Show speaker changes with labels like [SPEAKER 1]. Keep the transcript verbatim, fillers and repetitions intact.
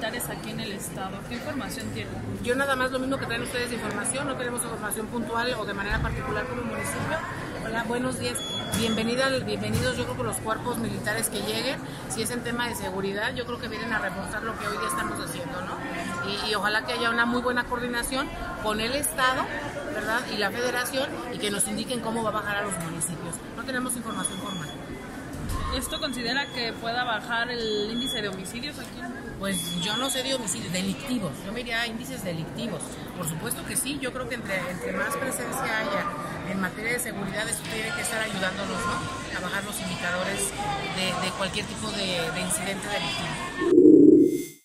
[SPEAKER 1] militares aquí en el estado. ¿Qué información tienen?
[SPEAKER 2] Yo nada más lo mismo que traen ustedes de información, no tenemos información puntual o de manera particular como municipio. Hola, buenos días. Bienvenida, bienvenidos yo creo que los cuerpos militares que lleguen. Si es en tema de seguridad, yo creo que vienen a reforzar lo que hoy día estamos haciendo, ¿no? Y, y ojalá que haya una muy buena coordinación con el Estado, ¿verdad? Y la Federación, y que nos indiquen cómo va a bajar a los municipios. No tenemos información formal.
[SPEAKER 1] ¿Esto considera que pueda bajar el índice de homicidios aquí?
[SPEAKER 2] Pues yo no sé de homicidios, delictivos. Yo me iría a índices delictivos. Por supuesto que sí, yo creo que entre, entre más presencia haya en materia de seguridad, esto tiene que estar ayudándonos, ¿no?, a bajar los indicadores de, de cualquier tipo de, de incidente delictivo.